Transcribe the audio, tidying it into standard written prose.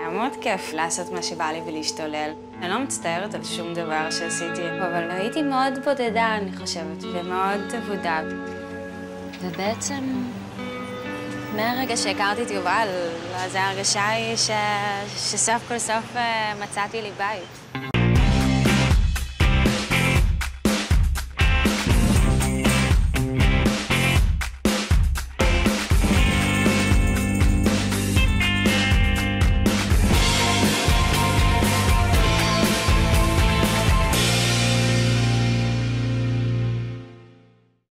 היה מאוד כיף לעשות מה שבא לי ולהשתולל. אני לא מצטערת על שום דבר שעשיתי, אבל הייתי מאוד בודדה, אני חושבת, ומאוד עבודה. ובעצם, מהרגע שהכרתי את יובל, אז ההרגשה היא שסוף כל סוף מצאתי לי בית.